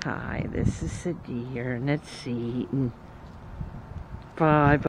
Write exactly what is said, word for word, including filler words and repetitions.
Hi, this is a deer and it's eating five